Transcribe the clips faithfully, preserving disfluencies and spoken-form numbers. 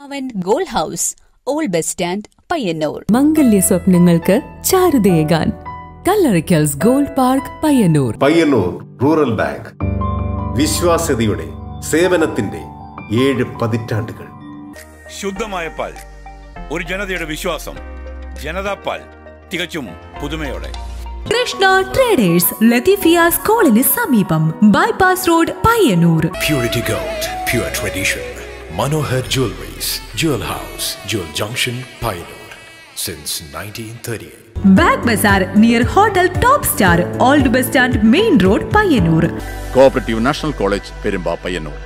അവൻ gold house, old bus stand, Payyanur. മംഗല്യ സ്വപ്നങ്ങൾക്ക് ചാരുതയേകാൻ Kallarickals gold park, Payyanur. Payyanur rural bank, വിശ്വാസ്യതയുടെ സേവനത്തിന്റെ ഏഴ് പതിറ്റാണ്ടുകൾ. ശുദ്ധമായ പാൽ, ഒരു ജനതയുടെ വിശ്വാസം. ജനതാ പാൽ, തികച്ചും പുതുമയോടെ. കൃഷ്ണ ട്രേഡേഴ്സ്, ലത്തീഫിയ സ്കൂളിന് സമീപം, bypass road, Payyanur. Purity Gold, pure tradition. Manohar Jewelries, Jewel House, Jewel Junction, Payyanur, since nineteen thirty-eight. Bag Bazaar near Hotel Top Star, Old Bus Stand, Main Road, Payyanur. Cooperative National College, Perumba, Payyanur.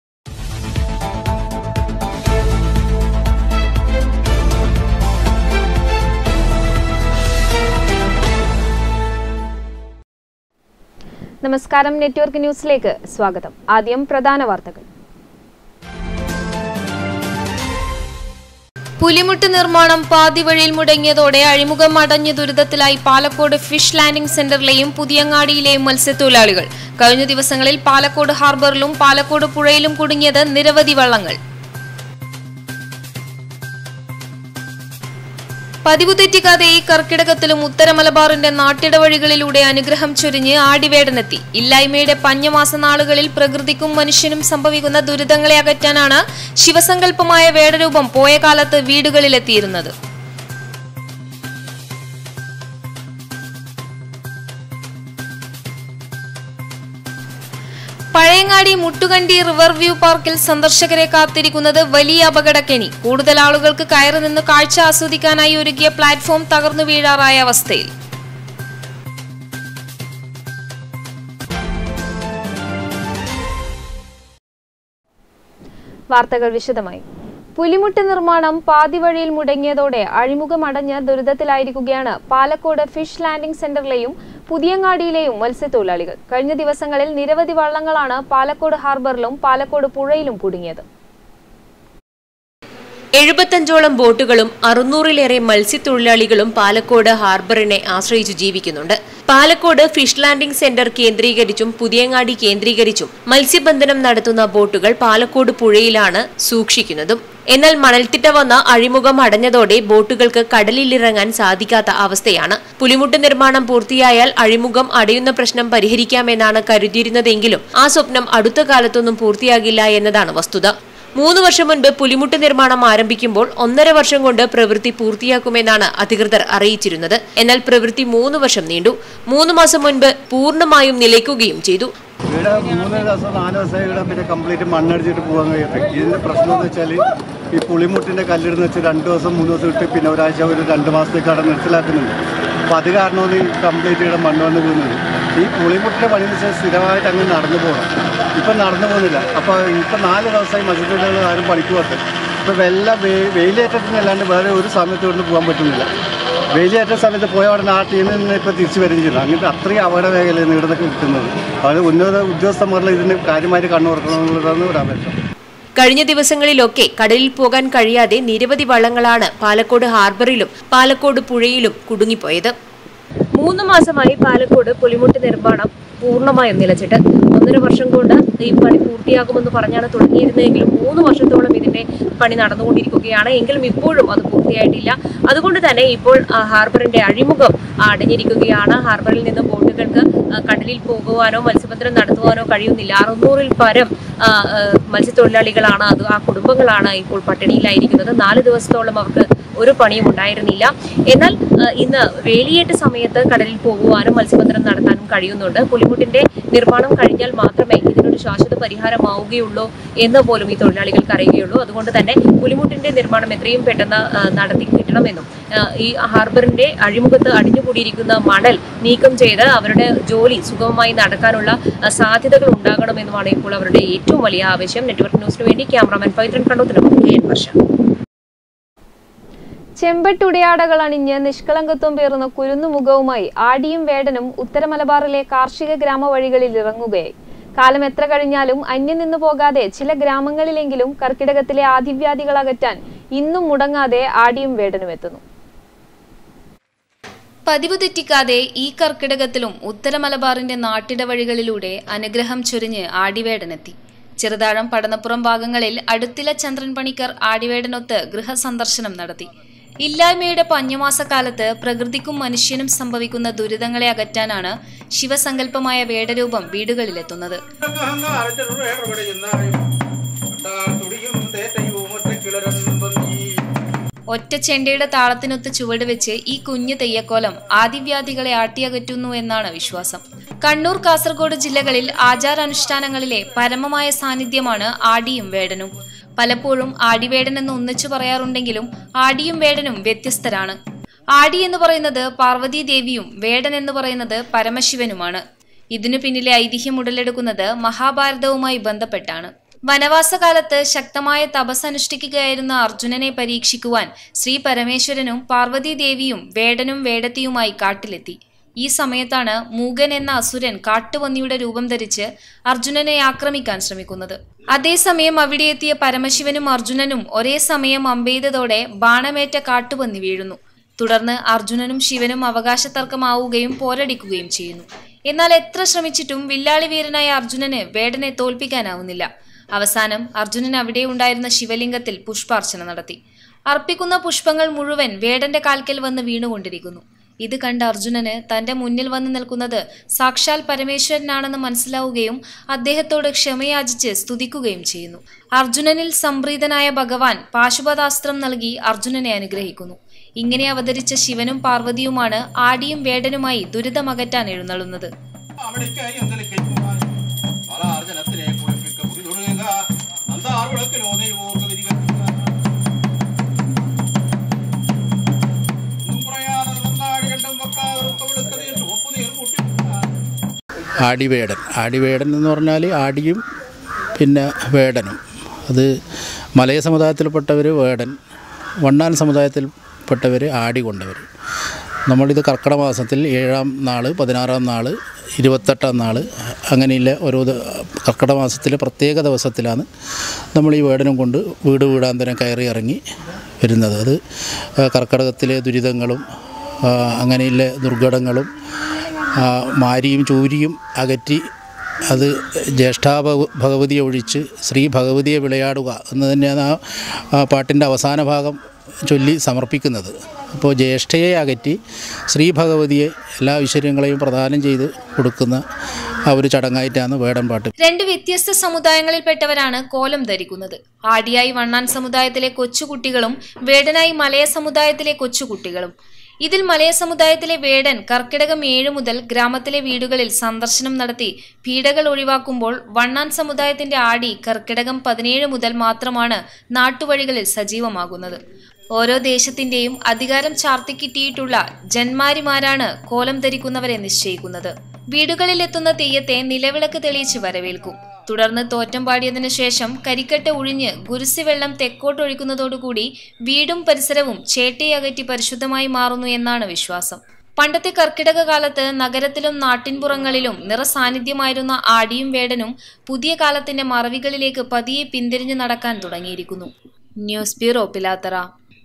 നമസ്കാരം, network ന്യൂസിലേക്ക് സ്വാഗതം. ആദ്യം പ്രധാന വാർത്തകൾ. പുലിമുട്ട് നിർമ്മാണം പാതിവഴിയിൽ മുടങ്ങിയതോടെ അഴിമുഖം അടഞ്ഞ ദുരിതത്തിലായി പാലക്കോട് ഫിഷ് ലാൻഡിംഗ് സെന്ററിലെയും പുതിയങ്ങാടിയിലെയും മത്സ്യത്തൊഴിലാളികൾ. കഴിഞ്ഞ ദിവസങ്ങളിൽ പാലക്കോട് ഹാർബറിലും പാലക്കോട് പുഴയിലും കുടുങ്ങിയത് നിരവധി വള്ളങ്ങൾ. പതിവ് തെറ്റിക്കാതെ ഈ കർക്കിടകത്തിലും ഉത്തര മലബാറിന്റെ നാട്ടിടവഴികളിലൂടെ അനുഗ്രഹം ചൊരിഞ്ഞ് ആടിവേടനെത്തി. ഇല്ലായ്മയുടെ പഞ്ഞമാസ നാളുകളിൽ പ്രകൃതിക്കും മനുഷ്യനും സംഭവിക്കുന്ന ദുരിതങ്ങളെ അകറ്റാനാണ് ശിവസങ്കല്പമായ വേടരൂപം പോയ കാലത്ത് വീടുകളിലെത്തിയിരുന്നത്. പഴയങ്ങാടി മുട്ടുകണ്ടി റിവർ വ്യൂ പാർക്കിൽ സന്ദർശകരെ കാത്തിരിക്കുന്നത് വലിയ അപകടക്കെണി. കൂടുതൽ ആളുകൾക്ക് കയറി നിന്ന് കാഴ്ച ആസ്വദിക്കാനായി ഒരുക്കിയ പ്ലാറ്റ്ഫോം തകർന്നു വീഴാറായ അവസ്ഥയിൽ. വാർത്തകൾ വിശദമായി. പുലിമുട്ട് നിർമ്മാണം പാതിവഴിയിൽ മുടങ്ങിയതോടെ അഴിമുഖമടഞ്ഞ് ദുരിതത്തിലായിരിക്കുകയാണ് പാലക്കോട് ഫിഷ് ലാൻഡിംഗ് സെന്ററിലെയും പുതിയങ്ങാടിയിലെയും മത്സ്യത്തൊഴിലാളികൾ. കഴിഞ്ഞ ദിവസങ്ങളിൽ നിരവധി വള്ളങ്ങളാണ് പാലക്കോട് ഹാർബറിലും പാലക്കോട് പുഴയിലും കുടുങ്ങിയത്. എഴുപത്തഞ്ചോളം ബോട്ടുകളും അറുന്നൂറിലേറെ മത്സ്യത്തൊഴിലാളികളും പാലക്കോട് ഹാർബറിനെ ആശ്രയിച്ചു ജീവിക്കുന്നുണ്ട്. പാലക്കോട് ഫിഷ് ലാൻഡിംഗ് സെന്റർ കേന്ദ്രീകരിച്ചും പുതിയങ്ങാടി കേന്ദ്രീകരിച്ചും മത്സ്യബന്ധനം നടത്തുന്ന ബോട്ടുകൾ പാലക്കോട് പുഴയിലാണ് സൂക്ഷിക്കുന്നതും. എന്നാൽ മണൽത്തിട്ട വന്ന അഴിമുഖം അടഞ്ഞതോടെ ബോട്ടുകൾക്ക് കടലിലിറങ്ങാൻ സാധിക്കാത്ത അവസ്ഥയാണ്. പുലിമുട്ട് നിർമ്മാണം പൂർത്തിയായാൽ അഴിമുഖം അടയുന്ന പ്രശ്നം പരിഹരിക്കാമെന്നാണ് കരുതിയിരുന്നതെങ്കിലും ആ സ്വപ്നം അടുത്ത കാലത്തൊന്നും പൂർത്തിയാകില്ല എന്നതാണ് വസ്തുത. മൂന്ന് വർഷം മുൻപ് പുലിമുട്ട് നിർമ്മാണം ആരംഭിക്കുമ്പോൾ ഒന്നര വർഷം കൊണ്ട് പ്രവൃത്തി പൂർത്തിയാക്കുമെന്നാണ് അധികൃതർ അറിയിച്ചിരുന്നത്. എന്നാൽ പ്രവൃത്തി മൂന്ന് വർഷം നീണ്ടു. മൂന്ന് മാസം മുൻപ് പൂർണ്ണമായും നിലയ്ക്കുകയും ചെയ്തു. ഇവിടെ മൂന്ന് ദിവസം നാല് ദിവസം ഇവിടെ പിന്നെ കംപ്ലീറ്റ് മണ്ണടിച്ചിട്ട് പോകാൻ കഴിയട്ടെ. ഇതിന്റെ പ്രശ്നം എന്ന് വെച്ചാൽ ഈ പുളിമുട്ടിന്റെ കല്ലിടുന്ന് വെച്ച് രണ്ട് ദിവസം മൂന്ന് ദിവസം ഇട്ട് പിന്നെ ഒരാഴ്ച ഒരു രണ്ട് മാസത്തേക്ക് അവിടെ നിർത്തലാക്കുന്നുണ്ട്. അപ്പോൾ അത് കാരണമാണ് ഈ കംപ്ലീറ്റ് ഇവിടെ മണ്ണ് വന്ന് പോകുന്നത്. ഈ പുളിമുട്ടിന്റെ പണി എന്ന് വെച്ചാൽ സ്ഥിരമായിട്ട് അങ്ങ് നടന്നു പോകണം. ഇപ്പം നടന്നു പോകുന്നില്ല. അപ്പോൾ ഇപ്പം നാല് ദിവസമായി മത്സ്യത്തൊഴിലാളികൾ ആരും പണിക്ക് പോകട്ടെ. ഇപ്പോൾ വെള്ളം വെയിലേറ്റത്തിനല്ലാണ്ട് വേറെ ഒരു സമയത്ത് കൊണ്ട് പോകാൻ പറ്റുന്നില്ല. വെയിലേറ്റ സമയത്ത് പോയ അവിടെ നാട്ടിൽ നിന്ന് ഇപ്പോൾ തിരിച്ചു വരികയില്ല. അങ്ങനത്തെ അത്രയും അപകട മേഖലയാണ് ഇവിടുത്തെ കിട്ടുന്നത്. അത് ഉന്നത ഉദ്യോഗസ്ഥന്മാരിൽ ഇതിന് കാര്യമായിട്ട് കണ്ണുറക്കണമെന്നുള്ളതാണ് ഒരു അപേക്ഷ. കഴിഞ്ഞ ദിവസങ്ങളിലൊക്കെ കടലിൽ പോകാൻ കഴിയാതെ നിരവധി വള്ളങ്ങളാണ് പാലക്കോട് ഹാർബറിലും പാലക്കോട് പുഴയിലും കുടുങ്ങിപ്പോയത്. മൂന്ന് മാസമായി പാലക്കോട് പുലിമുട്ട് നിർമ്മാണം പൂർണ്ണമായും നിലച്ചിട്ട് ഒന്നര വർഷം കൊണ്ട് ഈ പണി പൂർത്തിയാകുമെന്ന് പറഞ്ഞാണ് തുടങ്ങിയിരുന്നതെങ്കിലും മൂന്ന് വർഷത്തോളം ഇതിന്റെ പണി നടന്നുകൊണ്ടിരിക്കുകയാണ്. എങ്കിലും ഇപ്പോഴും അത് പൂർത്തിയായിട്ടില്ല. അതുകൊണ്ട് തന്നെ ഇപ്പോൾ ഹാർബറിന്റെ അഴിമുഖം അടഞ്ഞിരിക്കുകയാണ്. ഹാർബറിൽ നിന്ന് ബോട്ടുകൾക്ക് കടലിൽ പോകുവാനോ മത്സ്യബന്ധനം നടത്തുവാനോ കഴിയുന്നില്ല. അറുന്നൂറിൽ പരം മത്സ്യത്തൊഴിലാളികളാണ്, അത് ആ കുടുംബങ്ങളാണ് ഇപ്പോൾ പട്ടിണിയിലായിരിക്കുന്നത്. നാല് ദിവസത്തോളം അവർക്ക് ഒരു പണിയും ഉണ്ടായിരുന്നില്ല. എന്നാൽ ഇന്ന് വേലിയേറ്റ സമയത്ത് കടലിൽ പോകുവാനും മത്സ്യബന്ധനം നടത്താനും കഴിയുന്നുണ്ട്. പുലിമുട്ടിന്റെ നിർമ്മാണം കഴിഞ്ഞാൽ മാത്രമേ ഇതിനൊരു ശാശ്വത പരിഹാരമാവുകയുള്ളൂ എന്ന് പോലും ഈ തൊഴിലാളികൾക്ക് അറിയുകയുള്ളൂ. അതുകൊണ്ട് തന്നെ പുലിമുട്ടിന്റെ നിർമ്മാണം എത്രയും പെട്ടെന്ന് നടത്തി കിട്ടണമെന്നും ഈ ഹാർബറിന്റെ അഴിമുഖത്ത് അടിഞ്ഞുകൂടിയിരിക്കുന്ന മണൽ നീക്കം ചെയ്ത് അവരുടെ ജോലി സുഗമമായി നടക്കാനുള്ള സാധ്യതകൾ ഉണ്ടാകണമെന്നുമാണ് ഇപ്പോൾ അവരുടെ ഏറ്റവും വലിയ ആവശ്യം. നെറ്റ്വർക്ക് ന്യൂസിനു വേണ്ടി ക്യാമറാമാൻ പൈത്രൻ കണ്ണൂത്തിനൊപ്പം കെ എൻ വർഷ. ചെമ്പട്ടുടയാടകൾ അണിഞ്ഞ് നിഷ്കളങ്കത്വം പേറുന്ന കുരുന്നുമുഖവുമായി ആടിയും വേടനും ഉത്തര മലബാറിലെ കാർഷിക ഗ്രാമവഴികളിൽ ഇറങ്ങുകയായി. കാലം എത്ര കഴിഞ്ഞാലും അന്യം നിന്നു പോകാതെ ചില ഗ്രാമങ്ങളിലെങ്കിലും കർക്കിടകത്തിലെ ആദിവ്യാധികൾ അകറ്റാൻ ഇന്നും മുടങ്ങാതെ ആടിയും വേടനും എത്തുന്നു. പതിവ് തെറ്റിക്കാതെ ഈ കർക്കിടകത്തിലും ഉത്തര മലബാറിന്റെ നാട്ടിടവഴികളിലൂടെ അനുഗ്രഹം ചൊരിഞ്ഞ് ആടിവേടനെത്തി. ചെറുതാഴം പടന്നപ്പുറം ഭാഗങ്ങളിൽ അടുത്തില ചന്ദ്രൻ പണിക്കർ ആടിവേടനൊത്ത് ഗൃഹസന്ദർശനം നടത്തി. ഇല്ലായ്മയുടെ പഞ്ഞമാസക്കാലത്ത് പ്രകൃതിക്കും മനുഷ്യനും സംഭവിക്കുന്ന ദുരിതങ്ങളെ അകറ്റാനാണ് ശിവസങ്കല്പമായ വേടരൂപം വീടുകളിലെത്തുന്നത്. ഒറ്റ ചെണ്ടയുടെ താളത്തിനൊത്ത് ചുവടുവെച്ച് ഈ കുഞ്ഞു തെയ്യക്കോലം ആദിവ്യാധികളെ ആട്ടിയകറ്റുന്നു എന്നാണ് വിശ്വാസം. കണ്ണൂർ, കാസർഗോഡ് ജില്ലകളിൽ ആചാരാനുഷ്ഠാനങ്ങളിലെ പരമമായ സാന്നിധ്യമാണ് ആടിയും വേടനും. പലപ്പോഴും ആടിവേടൻ എന്ന് ഒന്നിച്ചു പറയാറുണ്ടെങ്കിലും ആടിയും വേടനും വ്യത്യസ്തരാണ്. ആടി എന്ന് പറയുന്നത് പാർവതി ദേവിയും വേടൻ എന്ന് പറയുന്നത് പരമശിവനുമാണ്. ഇതിനു പിന്നിലെ ഐതിഹ്യം ഉടലെടുക്കുന്നത് മഹാഭാരതവുമായി ബന്ധപ്പെട്ടാണ്. വനവാസകാലത്ത് ശക്തമായ തപസ് അനുഷ്ഠിക്കുകയായിരുന്ന അർജുനനെ പരീക്ഷിക്കുവാൻ ശ്രീ പരമേശ്വരനും പാർവതി ദേവിയും വേടനും വേടത്തിയുമായി കാട്ടിലെത്തി. ഈ സമയത്താണ് മൂകൻ എന്ന അസുരൻ കാട്ടുപന്നിയുടെ രൂപം ധരിച്ച് അർജുനനെ ആക്രമിക്കാൻ ശ്രമിക്കുന്നത്. അതേസമയം അവിടെ എത്തിയ പരമശിവനും അർജുനനും ഒരേ സമയം അമ്പെയ്തതോടെ ബാണമേറ്റ കാട്ടുപന്നി വീഴുന്നു. തുടർന്ന് അർജുനനും ശിവനും അവകാശ തർക്കമാവുകയും പോരടിക്കുകയും ചെയ്യുന്നു. എന്നാൽ എത്ര ശ്രമിച്ചിട്ടും വില്ലാളി വീരനായ അർജുനന് വേടനെ തോൽപ്പിക്കാനാവുന്നില്ല. അവസാനം അർജുനൻ അവിടെ ഉണ്ടായിരുന്ന ശിവലിംഗത്തിൽ പുഷ്പാർച്ചന നടത്തി. അർപ്പിക്കുന്ന പുഷ്പങ്ങൾ മുഴുവൻ വേടന്റെ കാൽക്കൽ വന്ന് വീണുകൊണ്ടിരിക്കുന്നു. ഇത് കണ്ട അർജുനന് തന്റെ മുന്നിൽ വന്നു നിൽക്കുന്നത് സാക്ഷാൽ പരമേശ്വരനാണെന്ന് മനസ്സിലാവുകയും അദ്ദേഹത്തോട് ക്ഷമയാചിച്ച് സ്തുതിക്കുകയും ചെയ്യുന്നു. അർജുനനിൽ സംപ്രീതനായ ഭഗവാൻ പാശുപതാസ്ത്രം നൽകി അർജുനനെ അനുഗ്രഹിക്കുന്നു. ഇങ്ങനെ അവതരിച്ച ശിവനും പാർവതിയുമാണ് ആടിയും വേടനുമായി ദുരിതമകറ്റാൻ എഴുന്നള്ളുന്നത്. ആടിവേടൻ ആടിവേടൻ എന്ന് പറഞ്ഞാൽ ആടിയും പിന്നെ വേടനും. അത് മലയ സമുദായത്തിൽപ്പെട്ടവർ വേടൻ, വണ്ണാൻ സമുദായത്തിൽപ്പെട്ടവർ ആടി കൊണ്ടവർ. നമ്മളിത് കർക്കിടക മാസത്തിൽ ഏഴാം നാൾ, പതിനാറാം നാൾ, ഇരുപത്തെട്ടാം നാൾ അങ്ങനെയുള്ള ഓരോ കർക്കിടക മാസത്തിലെ പ്രത്യേക ദിവസത്തിലാണ് നമ്മൾ ഈ വേടനും കൊണ്ട് വീട് വീടാന്തരം കയറി ഇറങ്ങി വരുന്നത്. അത് കർക്കിടകത്തിലെ ദുരിതങ്ങളും അങ്ങനെയുള്ള ദുർഘടങ്ങളും മാരിയും ചൂരിയും അകറ്റി അത് ജ്യേഷ്ഠാ ഭഗവതിയെ ഒഴിച്ച് ശ്രീ ഭഗവതിയെ വിളയാടുക എന്ന് തന്നെയാണ് ആ പാട്ടിൻ്റെ അവസാന ഭാഗം ചൊല്ലി സമർപ്പിക്കുന്നത്. അപ്പോൾ ജ്യേഷ്ഠയെ അകറ്റി ശ്രീ ഭഗവതിയെ എല്ലാ ഐശ്വര്യങ്ങളെയും പ്രദാനം ചെയ്ത് കൊടുക്കുന്ന ആ ഒരു ചടങ്ങായിട്ടാണ് വേടൻ പാട്ട്. രണ്ട് വ്യത്യസ്ത സമുദായങ്ങളിൽപ്പെട്ടവരാണ് കോലം ധരിക്കുന്നത്. ആടിയായി വണ്ണാൻ സമുദായത്തിലെ കൊച്ചുകുട്ടികളും വേടനായി മലയ സമുദായത്തിലെ കൊച്ചുകുട്ടികളും. ഇതിൽ മലയ സമുദായത്തിലെ വേടൻ കർക്കിടകം ഏഴ് മുതൽ ഗ്രാമത്തിലെ വീടുകളിൽ സന്ദർശനം നടത്തി പീഡകൾ ഒഴിവാക്കുമ്പോൾ വണ്ണാൻ സമുദായത്തിന്റെ ആടി കർക്കിടകം പതിനേഴ് മുതൽ മാത്രമാണ് നാട്ടുവഴികളിൽ സജീവമാകുന്നത്. ഓരോ ദേശത്തിന്റെയും അധികാരം ചാർത്തിക്കിട്ടിയിട്ടുള്ള ജന്മാരിമാരാണ് കോലം ധരിക്കുന്നവരെ നിശ്ചയിക്കുന്നത്. വീടുകളിലെത്തുന്ന തെയ്യത്തെ നിലവിളക്ക് തെളിയിച്ച് വരവേൽക്കും. തുടർന്ന് തോറ്റം പാടിയതിനു ശേഷം കരിക്കട്ട ഒഴിഞ്ഞ് ഗുരുസി വെള്ളം തെക്കോട്ടൊഴിക്കുന്നതോടുകൂടി വീടും പരിസരവും ചേട്ടയകറ്റി പരിശുദ്ധമായി മാറുന്നു എന്നാണ് വിശ്വാസം. പണ്ടത്തെ കർക്കിടക കാലത്ത് നഗരത്തിലും നാട്ടിൻപുറങ്ങളിലും നിറസാന്നിധ്യമായിരുന്ന ആടിയും വേടനും പുതിയ കാലത്തിന്റെ മറവികളിലേക്ക് പതിയെ പിന്തിരിഞ്ഞു നടക്കാൻ തുടങ്ങിയിരിക്കുന്നു. News bureau, Pilathara.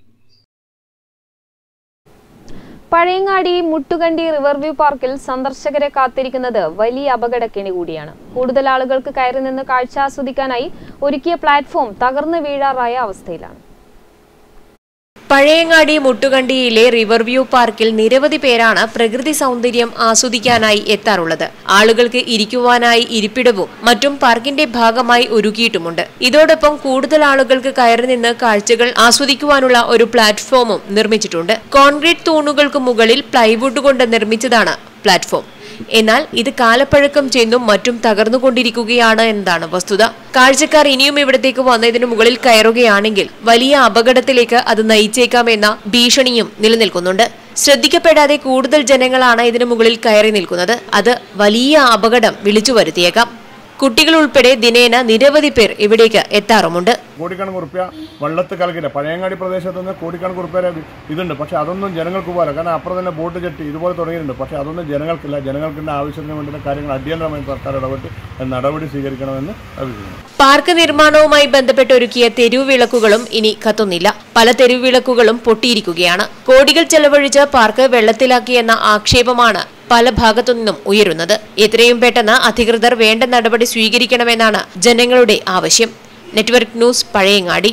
Pazhayangadi Muttukandi river view പാർക്കിൽ സന്ദർശകരെ കാത്തിരിക്കുന്നത് വലിയ അപകടക്കെണി കൂടിയാണ്. കൂടുതൽ ആളുകൾക്ക് കയറി നിന്ന് കാഴ്ച ആസ്വദിക്കാനായി ഒരുക്കിയ പ്ലാറ്റ്ഫോം തകർന്നു വീഴാറായ അവസ്ഥയിലാണ്. പഴയങ്ങാടി മുട്ടുകണ്ടിയിലെ റിവർവ്യൂ പാർക്കിൽ നിരവധി പേരാണ് പ്രകൃതി സൗന്ദര്യം ആസ്വദിക്കാനായി എത്താറുള്ളത്. ആളുകൾക്ക് ഇരിക്കുവാനായി ഇരിപ്പിടവും മറ്റും പാർക്കിന്റെ ഭാഗമായി ഒരുക്കിയിട്ടുമുണ്ട്. ഇതോടൊപ്പം കൂടുതൽ ആളുകൾക്ക് കയറി നിന്ന് കാഴ്ചകൾ ആസ്വദിക്കുവാനുള്ള ഒരു പ്ലാറ്റ്ഫോമും നിർമ്മിച്ചിട്ടുണ്ട്. കോൺക്രീറ്റ് തൂണുകൾക്ക് മുകളിൽ പ്ലൈവുഡ് കൊണ്ട് നിർമ്മിച്ചതാണ് പ്ലാറ്റ്ഫോം. എന്നാൽ ഇത് കാലപ്പഴക്കം ചെന്നും മറ്റും തകർന്നുകൊണ്ടിരിക്കുകയാണ് എന്നതാണ് വസ്തുത. കാഴ്ചക്കാർ ഇനിയും ഇവിടത്തേക്ക് വന്നതിനു മുകളിൽ കയറുകയാണെങ്കിൽ വലിയ അപകടത്തിലേക്ക് അത് നയിച്ചേക്കാമെന്ന ഭീഷണിയും നിലനിൽക്കുന്നുണ്ട്. ശ്രദ്ധിക്കപ്പെടാതെ കൂടുതൽ ജനങ്ങളാണ് ഇതിനു മുകളിൽ കയറി നിൽക്കുന്നത്. അത് വലിയ അപകടം വിളിച്ചു വരുത്തിയേക്കാം. കുട്ടികൾ ഉൾപ്പെടെ ദിനേന നിരവധി പേർ ഇവിടേക്ക് എത്താറുമുണ്ട്. കോടിക്കണക്കിന് റുപ്യ വെള്ളത്ത് കലക്കില്ല. പഴയങ്ങാടി പ്രദേശത്ത് നിന്ന് കോടിക്കണക്കിന് റുപ്യ ഇതുണ്ട്. പക്ഷെ അതൊന്നും ജനങ്ങൾക്ക് പോകാൻ, കാരണം അപ്പുറം തന്നെ ബോട്ട് ചെട്ടി ഇതുപോലെ തുടങ്ങിയിട്ടുണ്ട്. പക്ഷെ അതൊന്നും ജനങ്ങൾക്കില്ല. ജനങ്ങൾക്കിന്റെ ആവശ്യത്തിന് വേണ്ടിയുള്ള കാര്യങ്ങൾ അടിയന്തരമായി സർക്കാർ ഇടപെട്ട് നടപടി സ്വീകരിക്കണമെന്ന് അഭിപ്രായം. പാർക്ക് നിർമ്മാണവുമായി ബന്ധപ്പെട്ട് ഒരുക്കിയ തെരുവ് വിളക്കുകളും ഇനി കത്തുന്നില്ല. പല തെരുവ് വിളക്കുകളും പൊട്ടിയിരിക്കുകയാണ്. കോടികൾ ചെലവഴിച്ച് പാർക്ക് വെള്ളത്തിലാക്കിയെന്ന ആക്ഷേപമാണ് പല ഭാഗത്തു നിന്നും ഉയരുന്നത്. എത്രയും പെട്ടെന്ന് അധികൃതർ വേണ്ട നടപടി സ്വീകരിക്കണമെന്നാണ് ജനങ്ങളുടെ ആവശ്യം. Network news, Pazhayangadi.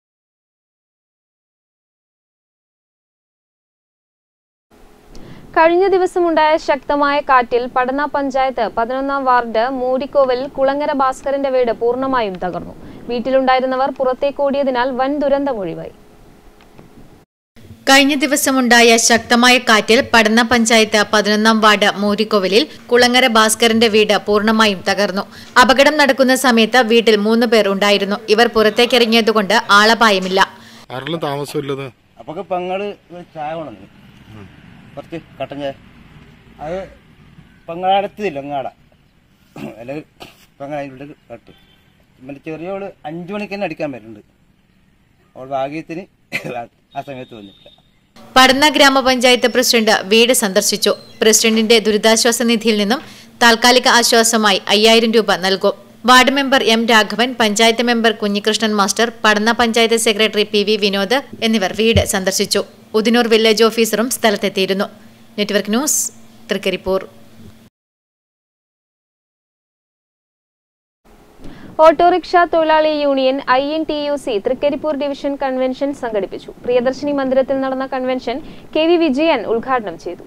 കഴിഞ്ഞ ദിവസമുണ്ടായ ശക്തമായ കാറ്റിൽ പടന്ന പഞ്ചായത്ത് പതിനൊന്നാം വാർഡ് മൂരിക്കോവിൽ കുളങ്ങര ഭാസ്കരന്റെ വീട് പൂർണ്ണമായും തകർന്നു. വീട്ടിലുണ്ടായിരുന്നവർ പുറത്തേക്കോടിയതിനാൽ വൻ ദുരന്തമൊഴിവായി. കഴിഞ്ഞ ദിവസമുണ്ടായ ശക്തമായ കാറ്റിൽ പടന്ന പഞ്ചായത്ത് പതിനൊന്നാം വാർഡ് മൂരിക്കോവിലിൽ കുളങ്ങര ഭാസ്കരന്റെ വീട് പൂർണ്ണമായും തകർന്നു. അപകടം നടക്കുന്ന സമയത്ത് വീട്ടിൽ മൂന്ന് പേർ ഉണ്ടായിരുന്നു. ഇവർ പുറത്തേക്കിറങ്ങിയതുകൊണ്ട് ആളപായമില്ല. കുറച്ച് കട്ടൻ ചായ അത് പങ്ങളടുത്തില്ല അങ്ങാട അല്ലെങ്കിൽ പങ്ങളതിൻ്റെ കട്ട് പിന്നെ ചെറിയോള് അഞ്ചു മണിക്ക് തന്നെ അടിക്കാൻ പറ്റുന്നുണ്ട്. അവൾ ഭാഗ്യത്തിന് ആ സമയത്ത് വന്നിട്ടില്ല. പടന്ന ഗ്രാമപഞ്ചായത്ത് പ്രസിഡന്റ് വീട് സന്ദർശിച്ചു. പ്രസിഡന്റിന്റെ ദുരിതാശ്വാസ നിധിയിൽ നിന്നും താൽക്കാലിക ആശ്വാസമായി അയ്യായിരം രൂപ നൽകും. Ward member M Raghavan, panchayat member Kunhikrishnan master, Padanna panchayat secretary P V Vinod എന്നിവർ വീട് സന്ദർശിച്ചു. ഉദിനൂർ വില്ലേജ് ഓഫീസറും സ്ഥലത്തെത്തിയിരുന്നു. Network news, Trikaripur. ഓട്ടോറിക്ഷ തൊഴിലാളി union I N T U C Trikaripur division convention സംഘടിപ്പിച്ചു. പ്രിയദർശിനി മന്ദിരത്തിൽ നടന്ന കൺവെൻഷൻ കെ വി വിജയൻ ഉദ്ഘാടനം ചെയ്തു.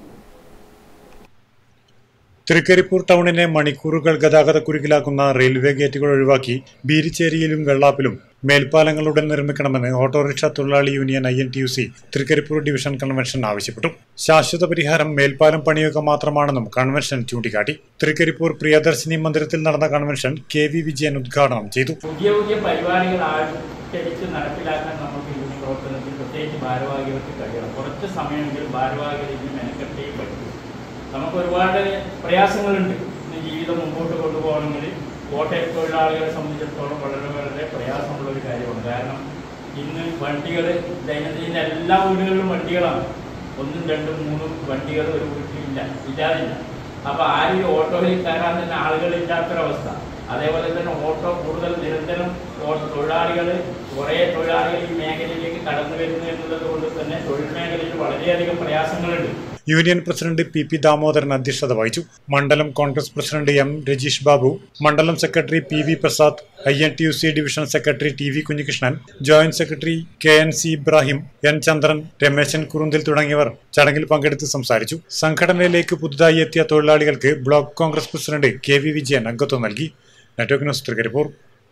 തൃക്കരിപ്പൂർ ടൗണിനെ മണിക്കൂറുകൾ ഗതാഗതക്കുരുക്കിലാക്കുന്ന റെയിൽവേ ഗേറ്റുകൾ ഒഴിവാക്കി ബീരിച്ചേരിയിലും വെള്ളാപ്പിലും മേൽപ്പാലങ്ങളുടൻ നിർമ്മിക്കണമെന്ന് ഓട്ടോറിക്ഷ തൊഴിലാളി union I N T U C Trikaripur division convention ആവശ്യപ്പെട്ടു. ശാശ്വത പരിഹാരം മേൽപ്പാലം പണിയുക മാത്രമാണെന്നും കൺവെൻഷൻ ചൂണ്ടിക്കാട്ടി. തൃക്കരിപ്പൂർ പ്രിയദർശിനി മന്ദിരത്തിൽ നടന്ന കൺവെൻഷൻ കെ വി വിജയൻ ഉദ്ഘാടനം ചെയ്തു. പുതിയ പുതിയ പരിപാടികൾ ആവിഷ്കരിച്ച് നടപ്പിലാക്കാൻ നമുക്ക് യൂണിയൻ പ്രവർത്തനത്തിൽ പ്രത്യേകിച്ച് ഭാരവാഹികൾക്ക് കഴിയണം. കുറച്ച് സമയമെങ്കിലും ഭാരവാഹികൾ മെനക്കെട്ടേ പറ്റും. നമുക്ക് ഒരുപാട് പ്രയാസങ്ങളുണ്ട്. ഇന്ന് ജീവിതം മുമ്പോട്ട് കൊണ്ടുപോകണമെങ്കിൽ കോട്ടയം തൊഴിലാളികളെ സംബന്ധിച്ചിടത്തോളം വളരെ വളരെ പ്രയാസമുള്ള ഒരു കാര്യമാണ്. കാരണം ഇന്ന് വണ്ടികൾ ദൈനംദിന എല്ലാ വീടുകളിലും വണ്ടികളാണ്. ഒന്നും രണ്ടും മൂന്നും വണ്ടികൾ ഒരു വീട്ടിലില്ല, ഇല്ലാതില്ല. അപ്പോൾ ആരും ഓട്ടോയിൽ കയറാൻ തന്നെ ആളുകളില്ലാത്തൊരവസ്ഥ. അതേപോലെ തന്നെ ഓട്ടോ കൂടുതൽ നിരന്തരം തൊഴിലാളികൾ കുറേ തൊഴിലാളികൾ ഈ മേഖലയിലേക്ക് കടന്നു വരുന്നു എന്നുള്ളത് കൊണ്ട് തന്നെ തൊഴിൽ മേഖലയിൽ വളരെയധികം പ്രയാസങ്ങളുണ്ട്. Union president P P Damodaran അധ്യക്ഷത വഹിച്ചു. മണ്ഡലം കോൺഗ്രസ് പ്രസിഡന്റ് എം രജീഷ് ബാബു, മണ്ഡലം secretary P V Prasad, I N T U C division secretary T V Kunhikrishnan, joint secretary K N C Ibrahim, N Chandran, Rameshan Kurunthil തുടങ്ങിയവർ ചടങ്ങിൽ പങ്കെടുത്ത് സംസാരിച്ചു. സംഘടനയിലേക്ക് പുതുതായി എത്തിയ തൊഴിലാളികൾക്ക് block Congress president K V Vijayan അംഗത്വം നൽകി. Network news, Trikaripur.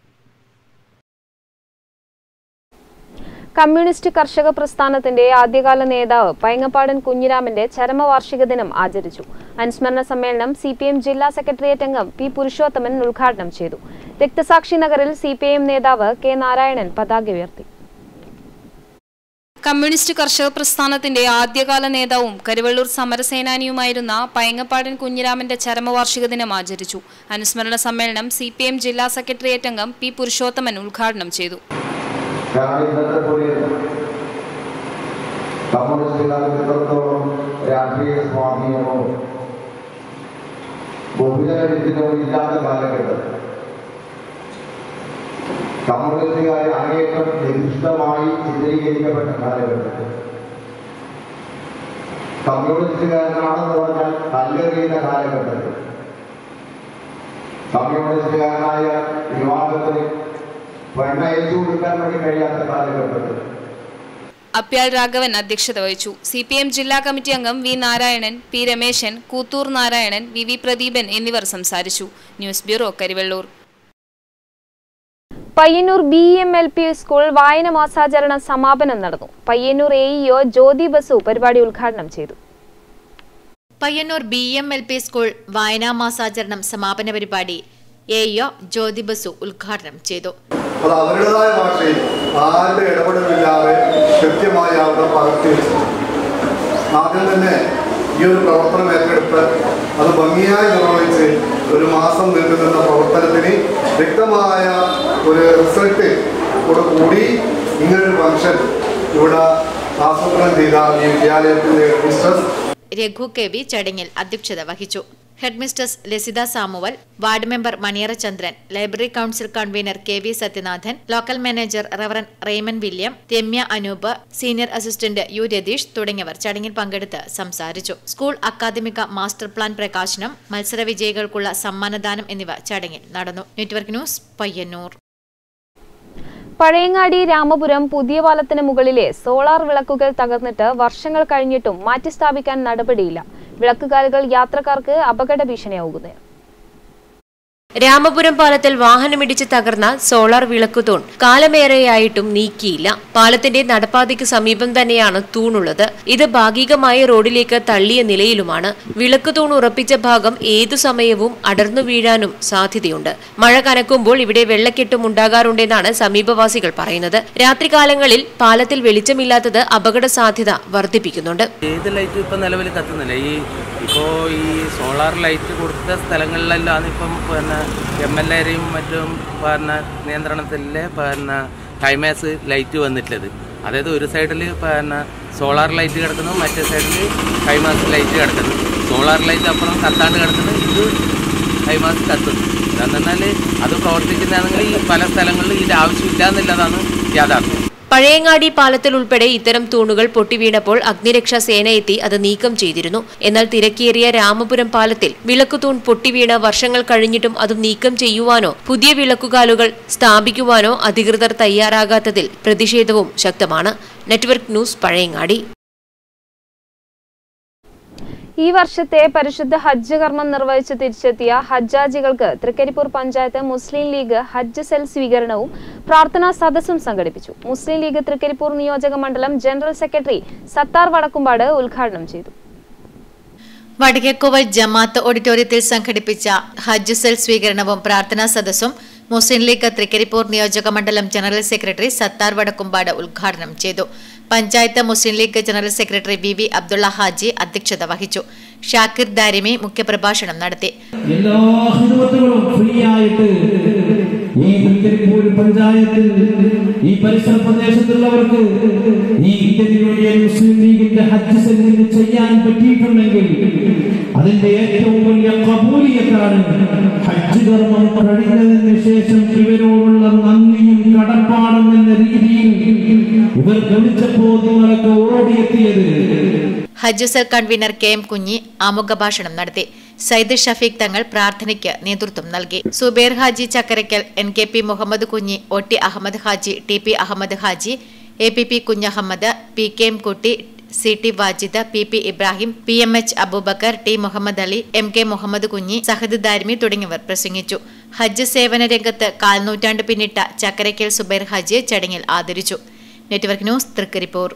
കമ്മ്യൂണിസ്റ്റ് കർഷക പ്രസ്ഥാനത്തിന്റെ ആദ്യകാല നേതാവ് പൈങ്ങപ്പാടൻ കുഞ്ഞിരാമന്റെ ചരമവാർഷിക ദിനം ആചരിച്ചു. അനുസ്മരണ സമ്മേളനം സി പി എം ജില്ലാ സെക്രട്ടേറിയറ്റ് അംഗം പി പുരുഷോത്തമൻ ഉദ്ഘാടനം ചെയ്തു. രക്തസാക്ഷി നഗറിൽ സി പി എം നേതാവ് കെ നാരായണൻ പതാക ഉയർത്തി. കമ്മ്യൂണിസ്റ്റ് കർഷക പ്രസ്ഥാനത്തിന്റെ ആദ്യകാല നേതാവും കരുവള്ളൂർ സമരസേനാനിയുമായിരുന്ന പൈങ്ങപ്പാടൻ കുഞ്ഞിരാമന്റെ ചരമവാർഷിക ദിനം ആചരിച്ചു. അനുസ്മരണ സമ്മേളനം സി പി എം ജില്ലാ സെക്രട്ടേറിയറ്റ് അംഗം പി പുരുഷോത്തമൻ ഉദ്ഘാടനം ചെയ്തു. രാഷ്ട്രീയ സ്വാധീനമോ ബഹുജനവിദ്യയോ ഇല്ലാത്ത കാലഘട്ടത്തിൽ കമ്മ്യൂണിസ്റ്റുകാരെ അങ്ങേറ്റം നിർദ്ദിഷ്ടമായി ചിത്രീകരിക്കപ്പെട്ട കാലഘട്ടത്തിൽ കമ്മ്യൂണിസ്റ്റുകാരനാണെന്ന് പറഞ്ഞാൽ കല്ലെറിയുന്ന കാലഘട്ടത്തിൽ കമ്മ്യൂണിസ്റ്റുകാരനായ വിവാദത്തിന് പെണ്ണയച്ചു കൊടുക്കാൻ വേണ്ടി കഴിയാത്ത കാലഘട്ടത്തിൽ അപ്യാൽ രാഘവൻ അധ്യക്ഷത വഹിച്ചു. സി പി എം ജില്ലാ കമ്മിറ്റി അംഗം V Narayanan, P Rameshan, Koothur Narayanan, V V Pradeepan എന്നിവർ സംസാരിച്ചു. News bureau, Karivellur. Payyanur B M L P school വായന മാസാചരണ സമാപനം നടന്നു. Payyanur A E O Jyothi Basu പരിപാടി ഉദ്ഘാടനം ചെയ്തു. Payyanur B M L P school വായനാ മാസാചരണം സമാപന പരിപാടി A E O Jyothi Basu ഉദ്ഘാടനം ചെയ്തു. അത് അവരുടേതായ ഭാഷയിൽ ആരുടെ ഇടപെടലില്ലാതെ കൃത്യമായി അവിടെ പകർത്തി വെച്ചു. ആദ്യം തന്നെ ഈ ഒരു പ്രവർത്തനം ഏറ്റെടുത്ത് അത് ഭംഗിയായി നിർവഹിച്ച് ഒരു മാസം നീണ്ടുനിന്ന പ്രവർത്തനത്തിന് വ്യക്തമായ ഒരു റിസൾട്ട് കൂടി ഇങ്ങനൊരു ഫംഗ്ഷൻ ഇവിടെ ആസൂത്രണം ചെയ്ത ഈ വിദ്യാലയത്തിന്റെ മിസ്റ്റർ രഘു കെ വി ചടങ്ങിൽ അധ്യക്ഷത വഹിച്ചു. Headmistress Lasitha Samuel, ward member Maniyara Chandran, library council convener K V Sathyanathan, local manager reverend Raymond William, Ramya Anoop, senior assistant U Ratheesh തുടങ്ങിയവർ ചടങ്ങിൽ പങ്കെടുത്ത് സംസാരിച്ചു. സ്കൂൾ അക്കാദമിക മാസ്റ്റർ പ്ലാൻ പ്രകാശനം, മത്സര വിജയികൾക്കുള്ള സമ്മാനദാനം എന്നിവ ചടങ്ങിൽ നടന്നു. Network news, Payyanur. പഴയങ്ങാടി രാമപുരം പുതിയ പാലത്തിന് മുകളിലെ സോളാർ വിളക്കുകൾ തകർന്നിട്ട് വർഷങ്ങൾ കഴിഞ്ഞിട്ടും മാറ്റിസ്ഥാപിക്കാൻ നടപടിയില്ല. വിളക്കുകാലുകൾ യാത്രക്കാർക്ക് അപകട ഭീഷണിയാകുന്നു. രാമപുരം പാലത്തിൽ വാഹനമിടിച്ച് തകർന്ന സോളാർ വിളക്കുതൂൺ കാലമേറെയായിട്ടും നീക്കിയില്ല. പാലത്തിന്റെ നടപ്പാതയ്ക്ക് സമീപം തന്നെയാണ് തൂണുള്ളത്. ഇത് ഭാഗികമായി റോഡിലേക്ക് തള്ളിയ നിലയിലുമാണ്. വിളക്കുതൂൺ ഉറപ്പിച്ച ഭാഗം ഏതു സമയവും അടർന്നു വീഴാനും സാധ്യതയുണ്ട്. മഴ കനക്കുമ്പോൾ ഇവിടെ വെള്ളക്കെട്ടും ഉണ്ടാകാറുണ്ടെന്നാണ് സമീപവാസികൾ പറയുന്നത്. രാത്രികാലങ്ങളിൽ പാലത്തിൽ വെളിച്ചമില്ലാത്തത് അപകട സാധ്യത വർദ്ധിപ്പിക്കുന്നുണ്ട്. ഏത് ലൈറ്റ് ഇപ്പം നിലവിൽ കത്തുന്നില്ല. ഈ ഇപ്പോൾ ഈ സോളാർ ലൈറ്റ് കൊടുത്ത സ്ഥലങ്ങളിലെല്ലാം ഇപ്പം പിന്നെ എം എൽ എയും മറ്റും പിന്നെ നിയന്ത്രണത്തിലെ പിന്നെ ടൈമേഴ്സ് ലൈറ്റ് വന്നിട്ടുള്ളത്. അതായത് ഒരു സൈഡിൽ പിന്നെ സോളാർ ലൈറ്റ് കിടക്കുന്നു, മറ്റേ സൈഡിൽ ടൈമേഴ്സ് ലൈറ്റ് കിടക്കുന്നു. സോളാർ ലൈറ്റ് അപ്പുറം കത്താണ്ട് കിടക്കുന്നു, ഇത് ടൈമേഴ്സ് കത്തുന്നു. എന്നാൽ അത് പ്രവർത്തിക്കുന്നതാണെങ്കിൽ ഈ പല സ്ഥലങ്ങളിലും ഇത് ആവശ്യമില്ല എന്നുള്ളതാണ് യാഥാർത്ഥ്യം. പഴയങ്ങാടി പാലത്തിൽ ഉൾപ്പെടെ ഇത്തരം തൂണുകൾ പൊട്ടിവീണപ്പോൾ അഗ്നിരക്ഷാ സേന എത്തി അത് നീക്കം ചെയ്തിരുന്നു. എന്നാൽ തിരക്കേറിയ രാമപുരം പാലത്തിൽ വിളക്കുതൂൺ പൊട്ടിവീണ് വർഷങ്ങൾ കഴിഞ്ഞിട്ടും അത് നീക്കം ചെയ്യുവാനോ പുതിയ വിളക്കുകാലുകൾ സ്ഥാപിക്കുവാനോ അധികൃതർ തയ്യാറാകാത്തതിൽ പ്രതിഷേധവും ശക്തമാണ്. Network news, Pazhayangadi. ഈ വർഷത്തെ പരിശുദ്ധ ഹജ്ജ് കർമ്മം നിർവഹിച്ച് തിരിച്ചെത്തിയ ഹജ്ജാജികൾക്ക് തൃക്കരിപ്പൂർ പഞ്ചായത്ത് മുസ്ലിം ലീഗ് ഹജ്ജ് സെൽ സ്വീകരണവും പ്രാർത്ഥനാ സദസ്സും സംഘടിപ്പിച്ചു. മുസ്ലിം ലീഗ് തൃക്കരിപ്പൂർ നിയോജക മണ്ഡലം ജനറൽ സെക്രട്ടറി സത്താർ വടക്കുംപാട് ഉദ്ഘാടനം ചെയ്തു. വടക്കേക്കോവൽ ജമാഅത്ത് ഓഡിറ്റോറിയത്തിൽ സംഘടിപ്പിച്ച ഹജ്ജ് സെൽ സ്വീകരണവും പ്രാർത്ഥനാ സദസ്സും മുസ്ലിം ലീഗ് തൃക്കരിപ്പൂർ നിയോജക മണ്ഡലം ജനറൽ സെക്രട്ടറി സത്താർ വടക്കുംപാട് ഉദ്ഘാടനം ചെയ്തു. Panchayat Muslim League general secretary V V Abdulla Haji അധ്യക്ഷത വഹിച്ചു. ഷാക്കിർ ദാരിമി മുഖ്യപ്രഭാഷണം നടത്തി. എല്ലാ ഹിദമത്തുകളും ഫ്രീ ആയിട്ട് ഈ തൃക്കരിപ്പൂർ പഞ്ചായത്തിൽ ഈ പരിസര പ്രദേശത്തുള്ളവർക്ക് ഈ ഇന്ത്യൻ യൂണിയൻ മുസ്ലിം ലീഗിന്റെ ഹജ്ജ് സെല്ലിന് ചെയ്യാൻ പറ്റിയിട്ടുണ്ടെങ്കിൽ അതിന്റെ ഏറ്റവും വലിയ കബൂലിയത്താണ്. ഹജ്ജ് കർമ്മം കഴിഞ്ഞതിന് ശേഷം ഇവരോടുള്ള നന്ദിയും കടപ്പാടും എന്ന രീതിയിൽ ഇവർ വിളിച്ചപ്പോൾ നിങ്ങളൊക്കെ ഓടിയെത്തിയത്. ഹജ്ജ് cell convener K M Kunhi ആമുഖ ഭാഷണം നടത്തി. സയ്യിദ് ഷഫീഖ് തങ്ങൾ പ്രാർത്ഥനയ്ക്ക് നേതൃത്വം നൽകി. Zubair Haji Chakkarakkal, N K P Muhammad Kunhi, O T Ahmed Haji, T P Ahmed Haji, A P P Kunhahammed, P K M Kutty, C T Wajid, P P Ibrahim, P M H Abubakar, T Muhammad Ali, M K Muhammad Kunhi, Sahad Darimi തുടങ്ങിയവർ പ്രസംഗിച്ചു. ഹജ്ജ് സേവന രംഗത്ത് കാൽനൂറ്റാണ്ട് പിന്നിട്ട ചക്കരയ്ക്കൽ സുബൈർ ഹാജിയെ ചടങ്ങിൽ ആദരിച്ചു. Network news, Trikaripur.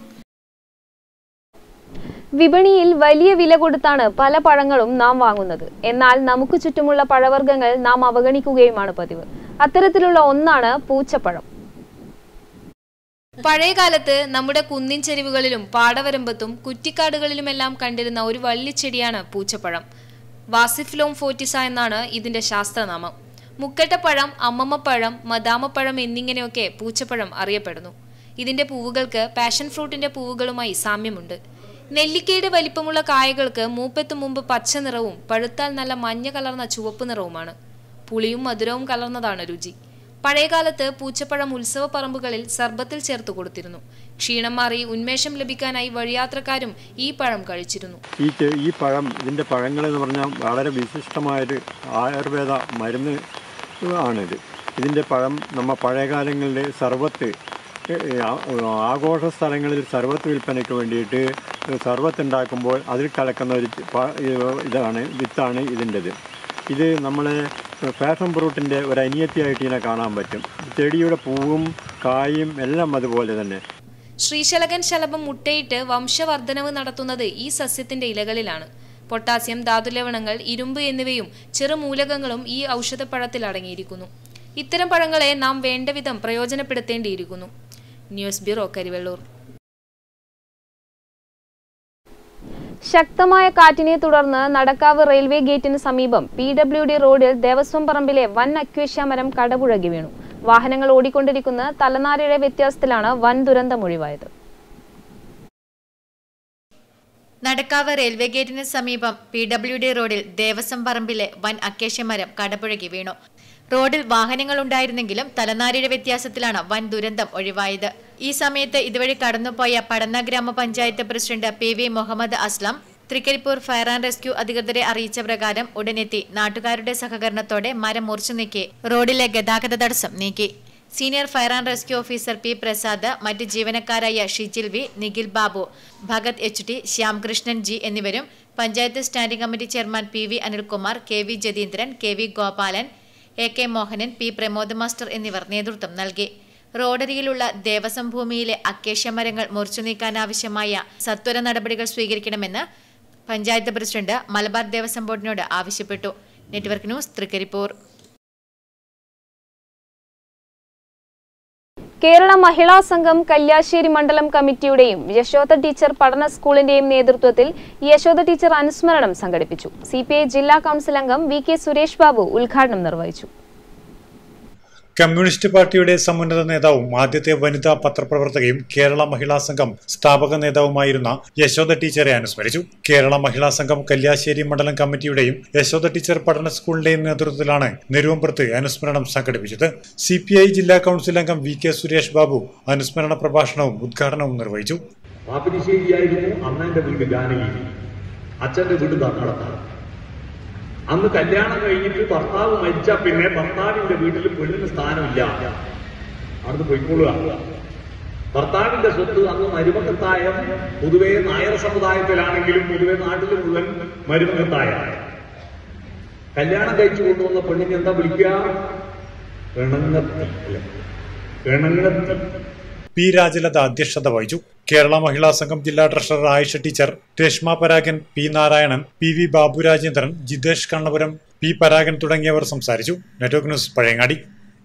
വിപണിയിൽ വലിയ വില കൊടുത്താണ് പല പഴങ്ങളും നാം വാങ്ങുന്നത്. എന്നാൽ നമുക്ക് ചുറ്റുമുള്ള പഴവർഗ്ഗങ്ങൾ നാം അവഗണിക്കുകയുമാണ് പതിവ്. അത്തരത്തിലുള്ള ഒന്നാണ് പൂച്ചപ്പഴം. പഴയകാലത്ത് നമ്മുടെ കുന്നിൻ ചെരിവുകളിലും പാടവരമ്പത്തും കുറ്റിക്കാടുകളിലുമെല്ലാം കണ്ടിരുന്ന ഒരു വള്ളിച്ചെടിയാണ് പൂച്ചപ്പഴം. വാസിഫ്ലോം ഫോർട്ടിസ എന്നാണ് ഇതിന്റെ ശാസ്ത്രനാമം. മുക്കട്ടപ്പഴം, അമ്മമ്മപ്പഴം, മദാമപ്പഴം എന്നിങ്ങനെയൊക്കെ പൂച്ചപ്പഴം അറിയപ്പെടുന്നു. ഇതിന്റെ പൂവുകൾക്ക് പാഷൻ ഫ്രൂട്ടിന്റെ പൂവുകളുമായി സാമ്യമുണ്ട്. നെല്ലിക്കയുടെ വലിപ്പമുള്ള കായകൾക്ക് മൂപ്പെത്തും മുമ്പ് പച്ച നിറവും പഴുത്താൽ നല്ല മഞ്ഞ കലർന്ന ചുവപ്പ് നിറവുമാണ്. പുളിയും മധുരവും കലർന്നതാണ് രുചി. പഴയകാലത്ത് പൂച്ചപ്പഴം ഉത്സവ പറമ്പുകളിൽ സർബത്തിൽ ചേർത്ത് കൊടുത്തിരുന്നു. ക്ഷീണം മാറി ഉന്മേഷം ലഭിക്കാനായി വഴിയാത്രക്കാരും ഈ പഴം കഴിച്ചിരുന്നു. ഈ ഈ പഴം ഇതിൻ്റെ പഴങ്ങൾ എന്ന് പറഞ്ഞാൽ വളരെ വിശിഷ്ടമായൊരു ആയുർവേദ മരുന്ന് ആണിത്. ഇതിൻ്റെ പഴം നമ്മ പഴയകാലങ്ങളിൽ സർബത്ത് ആഘോഷ സ്ഥലങ്ങളിൽ സർബത്ത് വിൽപ്പനയ്ക്ക് വേണ്ടിയിട്ട് സർബത്ത് ഉണ്ടാക്കുമ്പോൾ അതിൽ കലക്കുന്ന ഒരു ഇതാണ് വിത്താണ് ഇതിൻ്റെത്. ഇത് നമ്മളെ പാഷൻ ഫ്രൂട്ടിൻ്റെ ഒരു അനിയത്തിയായിട്ട് ഇതിനെ കാണാൻ പറ്റും. ചെടിയുടെ പൂവും കായും എല്ലാം അതുപോലെ തന്നെ. ശ്രീശലകൻ ശലഭം മുട്ടയിട്ട് വംശവർദ്ധനവ് നടത്തുന്നത് ഈ സസ്യത്തിന്റെ ഇലകളിലാണ്. പൊട്ടാസ്യം, ധാതുലവണങ്ങൾ, ഇരുമ്പ് എന്നിവയും ചെറുമൂലകങ്ങളും ഈ ഔഷധപ്പഴത്തിൽ അടങ്ങിയിരിക്കുന്നു. ഇത്തരം പഴങ്ങളെ നാം വേണ്ടവിധം പ്രയോജനപ്പെടുത്തേണ്ടിയിരിക്കുന്നു. News bureau, Karivellur. ശക്തമായ കാറ്റിനെ തുടർന്ന് നടക്കാവ് റെയിൽവേ ഗേറ്റിന് സമീപം പി ഡബ്ല്യു ഡി റോഡിൽ ദേവസ്വം പറമ്പിലെ വൻ അക്വേഷ്യ മരം കടപുഴകി വീണു. വാഹനങ്ങൾ ഓടിക്കൊണ്ടിരിക്കുന്ന തലനാരിഴ വ്യത്യാസത്തിലാണ് വൻ ദുരന്തമൊഴിവായത്. നടക്കാവ് റെയിൽവേ ഗേറ്റിന് സമീപം പി ഡബ്ല്യു ഡി റോഡിൽ ദേവസ്വം പറമ്പിലെ വൻ അക്കേഷ്യ മരം കടപുഴകി വീണു. റോഡിൽ വാഹനങ്ങൾ ഉണ്ടായിരുന്നെങ്കിലും തലനാരിഴ വ്യത്യാസത്തിലാണ് വൻ ദുരന്തം ഒഴിവായത്. ഈ സമയത്ത് ഇതുവഴി കടന്നുപോയ പടന്ന ഗ്രാമപഞ്ചായത്ത് president P V Muhammad Aslam Trikaripur fire and rescue അധികൃതരെ അറിയിച്ച പ്രകാരം ഉടനെത്തി നാട്ടുകാരുടെ സഹകരണത്തോടെ മരം മുറിച്ചു നീക്കി റോഡിലെ ഗതാഗത തടസ്സം നീക്കി. Senior fire and rescue officer P Prasad, മറ്റ് ജീവനക്കാരായ Shijil V, Nikhil Babu, Bhagath H T, Shyamkrishnan G എന്നിവരും panchayat standing committee chairman P V Anilkumar, K V Jatheendran, K V Gopalan, A K Mohanan, P Pramod master എന്നിവർ നേതൃത്വം നൽകി. റോഡരികിലുള്ള ദേവസ്വം ഭൂമിയിലെ അക്കേഷ്യ മരങ്ങൾ മുറിച്ചു നീക്കാനാവശ്യമായ സത്വര നടപടികൾ സ്വീകരിക്കണമെന്ന് പഞ്ചായത്ത് പ്രസിഡന്റ് മലബാർ ദേവസ്വം ബോർഡിനോട് ആവശ്യപ്പെട്ടു. Network news, Trikaripur. കേരള മഹിളാ സംഘം കല്യാശ്ശേരി മണ്ഡലം കമ്മിറ്റിയുടെയും യശോദ ടീച്ചർ പഠന സ്കൂളിന്റെയും നേതൃത്വത്തിൽ യശോദ ടീച്ചർ അനുസ്മരണം സംഘടിപ്പിച്ചു. സി പി ഐ ജില്ലാ കൌൺസിൽ അംഗം വി കെ സുരേഷ് ബാബു ഉദ്ഘാടനം നിർവഹിച്ചു. കമ്മ്യൂണിസ്റ്റ് പാർട്ടിയുടെ സമുന്നത നേതാവും ആദ്യത്തെ വനിതാ പത്രപ്രവർത്തകയും കേരള മഹിളാ സംഘം സ്ഥാപക നേതാവുമായിരുന്ന യശോദ ടീച്ചറെ അനുസ്മരിച്ചു. കേരള മഹിളാ സംഘം കല്യാശ്ശേരി മണ്ഡലം കമ്മിറ്റിയുടെയും യശോദ ടീച്ചർ പഠന സ്കൂളിന്റെയും നേതൃത്വത്തിലാണ് നെരുവമ്പുറത്ത് അനുസ്മരണം സംഘടിപ്പിച്ചത്. സി പി ഐ ജില്ലാ കൌൺസിൽ അംഗം വി കെ സുരേഷ് ബാബു അനുസ്മരണ പ്രഭാഷണവും ഉദ്ഘാടനവും നിർവഹിച്ചു. പാപ്പിനിശ്ശേരിയായിരുന്നു അമ്മേന്റെ വീട് ഗാനഗീരി, അച്ഛന്റെ വീട് ധർമ്മടത്താണ്. അന്ന് കല്യാണം കഴിഞ്ഞിട്ട് ഭർത്താവ് മരിച്ച പിന്നെ ഭർത്താവിന്റെ വീട്ടിൽ പെണ്ണിന് സ്ഥാനമില്ല, അവിടുന്ന് പൊയ്ക്കൊള്ളുക. ഭർത്താവിന്റെ സ്വത്ത് അന്ന് മരുമക്കത്തായ പൊതുവെ നായർ സമുദായത്തിലാണെങ്കിലും പൊതുവെ നാട്ടിൽ മുഴുവൻ മരുമക്കത്തായ. കല്യാണം കഴിച്ചു കൊണ്ടുവന്ന പെണ്ണിനെ എന്താ വിളിക്കുക? പെണങ്ങത്തി. പെണങ്ങത്തി. പി രാജലത അധ്യക്ഷത വഹിച്ചു. കേരള മഹിളാ സംഘം ജില്ലാ treasurer Ayisha teacher, Reshma Paragan, P Narayanan, P V Babu Rajendran, Jithesh Kannapuram, P Paragan തുടങ്ങിയവർ സംസാരിച്ചു. Network news, Pazhayangadi.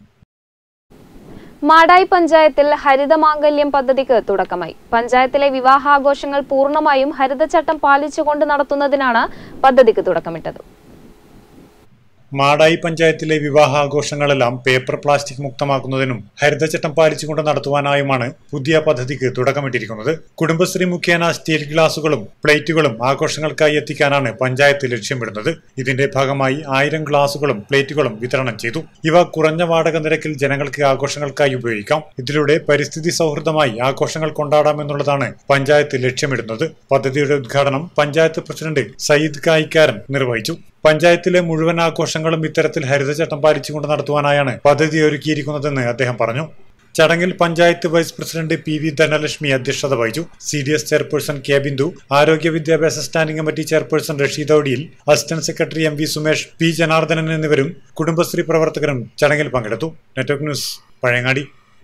മാടായി പഞ്ചായത്തിൽ ഹരിതമാംഗല്യം പദ്ധതിക്ക് തുടക്കമായി. പഞ്ചായത്തിലെ വിവാഹാഘോഷങ്ങൾ പൂർണ്ണമായും ഹരിതചട്ടം പാലിച്ചുകൊണ്ട് നടത്തുന്നതിനാണ് പദ്ധതിക്ക് തുടക്കമിട്ടത്. മാടായി പഞ്ചായത്തിലെ വിവാഹാഘോഷങ്ങളെല്ലാം പേപ്പർ പ്ലാസ്റ്റിക് മുക്തമാക്കുന്നതിനും ഹരിതചട്ടം പാലിച്ചുകൊണ്ട് നടത്തുവാനായുമാണ് പുതിയ പദ്ധതിക്ക് തുടക്കമിട്ടിരിക്കുന്നത്. കുടുംബശ്രീ മുഖേന സ്റ്റീൽ ഗ്ലാസുകളും പ്ലേറ്റുകളും ആഘോഷങ്ങൾക്കായി എത്തിക്കാനാണ് പഞ്ചായത്ത് ലക്ഷ്യമിടുന്നത്. ഇതിന്റെ ഭാഗമായി ആയിരം ഗ്ലാസുകളും പ്ലേറ്റുകളും വിതരണം ചെയ്തു. ഇവ കുറഞ്ഞ വാടക നിരക്കിൽ ജനങ്ങൾക്ക് ആഘോഷങ്ങൾക്കായി ഉപയോഗിക്കാം. ഇതിലൂടെ പരിസ്ഥിതി സൗഹൃദമായി ആഘോഷങ്ങൾ കൊണ്ടാടാമെന്നുള്ളതാണ് പഞ്ചായത്ത് ലക്ഷ്യമിടുന്നത്. പദ്ധതിയുടെ ഉദ്ഘാടനം പഞ്ചായത്ത് പ്രസിഡന്റ് സയ്യിദ് കായിക്കാരൻ നിർവഹിച്ചു. പഞ്ചായത്തിലെ മുഴുവൻ ആഘോഷങ്ങളും ഇത്തരത്തിൽ ഹരിതചട്ടം പാലിച്ചുകൊണ്ട് നടത്തുവാനായാണ് പദ്ധതി ഒരുക്കിയിരിക്കുന്നതെന്ന് അദ്ദേഹം പറഞ്ഞു. ചടങ്ങിൽ panchayat vice president P V Dhanalakshmi അധ്യക്ഷത വഹിച്ചു. C D S chairperson K Bindu, ആരോഗ്യ വിദ്യാഭ്യാസ standing committee chairperson Rasheed Odiyil, assistant secretary M V Sumesh, P Janardhanan എന്നിവരും കുടുംബശ്രീ പ്രവർത്തകരും ചടങ്ങിൽ പങ്കെടുത്തു. Network news, Pazhayangadi.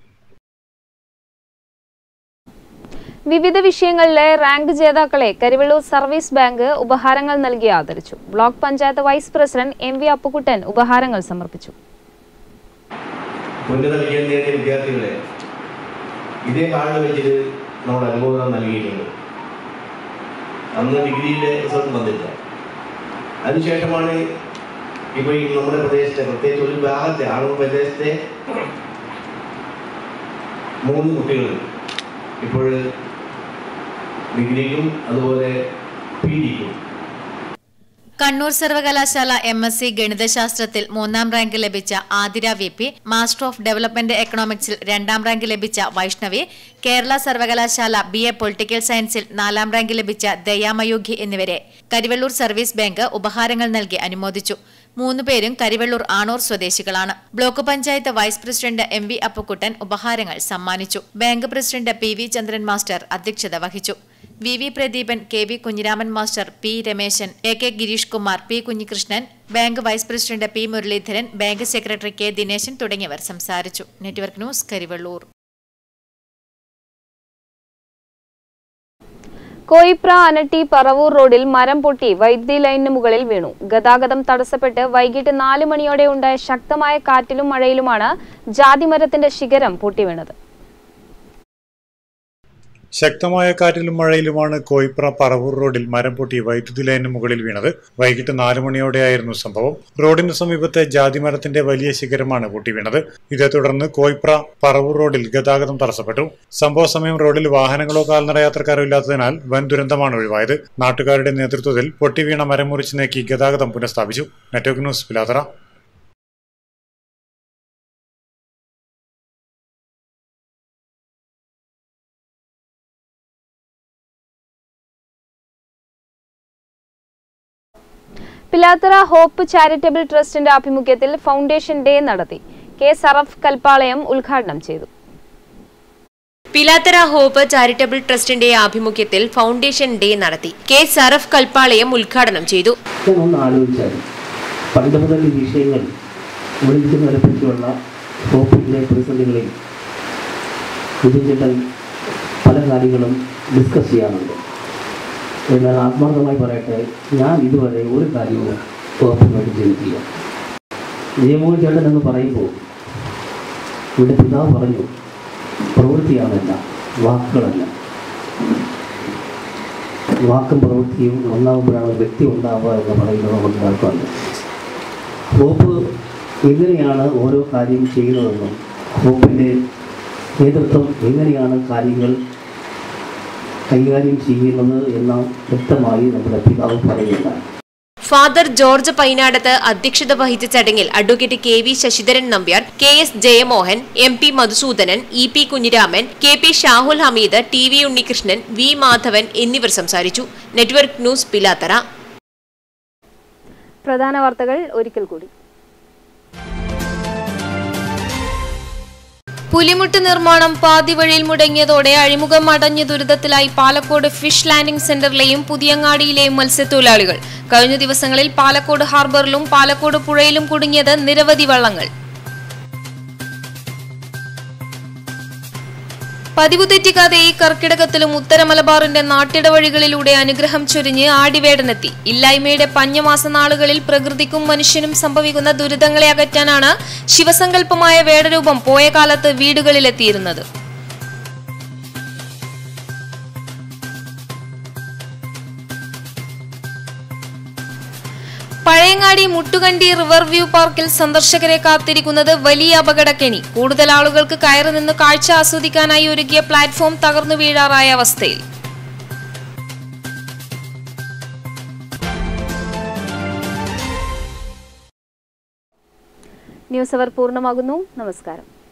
വിവിധ വിഷയങ്ങളിലെ റാങ്ക് ജേതാക്കളെ കരിവെള്ളൂർ സർവീസ് ബാങ്ക് ഉപഹാരങ്ങൾ നൽകി ആദരിച്ചു. Block panchayat vice president M V Appukuttan ഉപഹാരങ്ങൾ സമർപ്പിച്ചു. വിദ്യാർത്ഥികളെ ഇതേ കാർഡ് വെച്ചിട്ട് നമ്മൾ അനുമോദനം നൽകിയിട്ടുണ്ട്. അന്ന് ഡിഗ്രിയുടെ റിസൾട്ട് വന്നില്ല. അതിനുശേഷമാണ് ഇപ്പോൾ ഈ നമ്മുടെ പ്രദേശത്തെ, പ്രത്യേകിച്ച് ഒരു ഭാഗത്തെ ആളുകൾ പ്രദേശത്തെ മൂന്ന് കുട്ടികൾ ഇപ്പോൾ ഡിഗ്രിക്കും അതുപോലെ പി ഡിക്കും. കണ്ണൂർ സർവകലാശാല എം എസ് സി ഗണിതശാസ്ത്രത്തിൽ മൂന്നാം റാങ്ക് ലഭിച്ച Athira V P, master of development എക്കണോമിക്സിൽ രണ്ടാം റാങ്ക് ലഭിച്ച വൈഷ്ണവി, കേരള സർവകലാശാല ബി എ പൊളിറ്റിക്കൽ സയൻസിൽ നാലാം റാങ്ക് ലഭിച്ച ദയാമയൂഖി എന്നിവരെ കരിവെള്ളൂർ സർവീസ് ബാങ്ക് ഉപഹാരങ്ങൾ നൽകി അനുമോദിച്ചു. മൂന്നുപേരും കരിവെള്ളൂർ ആണൂർ സ്വദേശികളാണ്. Block panchayat vice president M V Appukuttan ഉപഹാരങ്ങൾ സമ്മാനിച്ചു. Bank president P V Chandran master അധ്യക്ഷത വഹിച്ചു. V V Pradeepan, K V Kunhiraman master, P Rameshan, A K Gireesh Kumar, P Kunhikrishnan, bank vice president P Muraleedharan, bank secretary K Dineshan തുടങ്ങിയവർ സംസാരിച്ചു. Network news, Karivellur. കോയിപ്ര അനട്ടി പറവൂർ റോഡിൽ മരം പൊട്ടി വൈദ്യുതി ലൈനിന് മുകളിൽ വീണു. ഗതാഗതം തടസ്സപ്പെട്ട് വൈകിട്ട് നാല് മണിയോടെ ഉണ്ടായ ശക്തമായ കാറ്റിലും മഴയിലുമാണ് ജാതിമരത്തിന്റെ ശിഖരം പൊട്ടി വീണത്. ശക്തമായ കാറ്റിലും മഴയിലുമാണ് കോയിപ്ര പറവൂർ റോഡിൽ മരം പൊട്ടി വൈദ്യുതി ലൈനിന് മുകളിൽ വീണത്. വൈകിട്ട് നാലു മണിയോടെയായിരുന്നു സംഭവം. റോഡിന് സമീപത്തെ ജാതിമരത്തിന്റെ വലിയ ശിഖരമാണ് പൊട്ടി വീണത്. ഇതേ തുടർന്ന് കോയിപ്ര പറവൂർ റോഡിൽ ഗതാഗതം തടസ്സപ്പെട്ടു. സംഭവ സമയം റോഡിൽ വാഹനങ്ങളോ കാൽനട യാത്രക്കാരോ ഇല്ലാത്തതിനാൽ വൻ ദുരന്തമാണ് ഒഴിവായത്. നാട്ടുകാരുടെ നേതൃത്വത്തിൽ പൊട്ടി വീണ മരം മുറിച്ചു നീക്കി ഗതാഗതം പുനഃസ്ഥാപിച്ചു. Network news Pilathara. Pilathara hope charitable ട്രസ്റ്റിന്റെ ആഭിമുഖ്യത്തിൽ ഫൗണ്ടേഷൻ ഡേ നടത്തി. കെ സറഫ് കൽപ്പാളയം ഉദ്ഘാടനം ചെയ്തു. പിലാത്തറ ഹോപ്പ് ചാരിറ്റബിൾ ട്രസ്റ്റിന്റെ ആഭിമുഖ്യത്തിൽ ഫൗണ്ടേഷൻ ഡേ നടത്തി. കെ സറഫ് കൽപ്പാളയം ഉദ്ഘാടനം ചെയ്തു. ഒന്ന് ആലോചിച്ചാൽ പണ്ട് മുതൽ ഈ വിഷയങ്ങൾ ഒളിക്കുന്നതിനെ പറ്റിയുള്ള ഹോപ്പിന്റെ പ്രതിസന്ധികളിൽ വിജയിച്ചിട്ട് പല കാര്യങ്ങളും ഡിസ്കസ് ചെയ്യാറുണ്ട്. എന്നാൽ ആത്മാർത്ഥമായി പറയട്ടെ, ഞാൻ ഇതുവരെ ഒരു കാര്യവും ഹോപ്പിന് വേണ്ടി ചെയ്തിട്ടില്ല. ജയമോഹൻ ചേട്ടൻ എന്ന് പറയുമ്പോൾ ഇവിടെ പിതാവ് പറഞ്ഞു, പ്രവൃത്തിയാണല്ല, വാക്കുകളല്ല. വാക്കും പ്രവൃത്തിയും ഒന്നാകുമ്പോഴാണ് വ്യക്തി ഉണ്ടാവുക എന്ന് പറയുന്നത് നമുക്ക് കേൾക്കാറുണ്ട്. ഹോപ്പ് എങ്ങനെയാണ് ഓരോ കാര്യം ചെയ്യുന്നതെന്നും ഹോപ്പിൻ്റെ നേതൃത്വം എങ്ങനെയാണ് കാര്യങ്ങൾ കൈകാര്യം ചെയ്യുന്നത് എന്ന വ്യക്തമായി നമ്മുടെ പിതാവ് പറയുകയാണ്. ഫാദർ ജോർജ് പൈനാടത്ത് അധ്യക്ഷത വഹിച്ച ചടങ്ങിൽ advocate K V Sasidharan Nambiar, K S Jayamohan, M P Madhusoodanan, E P Kunhiraman, K P Shahul Hameed, T V Unnikrishnan, V Madhavan എന്നിവർ സംസാരിച്ചു. Network news Pilathara. പ്രധാന വാർത്തകൾ ഒരിക്കൽ കൂടി. പുലിമുട്ട് നിർമ്മാണം പാതിവഴിയിൽ മുടങ്ങിയതോടെ അഴിമുഖം അടഞ്ഞ ദുരിതത്തിലായി പാലക്കോട് ഫിഷ് ലാൻഡിംഗ് സെന്ററിലെയും പുതിയങ്ങാടിയിലെയും മത്സ്യത്തൊഴിലാളികൾ. കഴിഞ്ഞ ദിവസങ്ങളിൽ പാലക്കോട് ഹാർബറിലും പാലക്കോട് പുഴയിലും കുടുങ്ങിയത് നിരവധി വള്ളങ്ങൾ. പതിവ് തെറ്റിക്കാതെ ഈ കർക്കിടകത്തിലും ഉത്തര മലബാറിന്റെ നാട്ടിട വഴികളിലൂടെ അനുഗ്രഹം ചൊരിഞ്ഞ് ആടിവേടനെത്തി. ഇല്ലായ്മയുടെ പഞ്ഞമാസ നാളുകളിൽ പ്രകൃതിക്കും മനുഷ്യനും സംഭവിക്കുന്ന ദുരിതങ്ങളെ അകറ്റാനാണ് ശിവസങ്കല്പമായ വേടരൂപം പോയ കാലത്ത് വീടുകളിലെത്തിയിരുന്നത്. പഴയങ്ങാടി മുട്ടുകണ്ടി റിവർ വ്യൂ പാർക്കിൽ സന്ദർശകരെ കാത്തിരിക്കുന്നത് വലിയ അപകടക്കെണി. കൂടുതൽ ആളുകൾക്ക് കയറി നിന്ന് കാഴ്ച ആസ്വദിക്കാനായി ഒരുക്കിയ പ്ലാറ്റ്ഫോം തകർന്നു വീഴാറായ അവസ്ഥയിൽ. ന്യൂസ് അവർ പൂർണ്ണമാകുന്നു. നമസ്കാരം.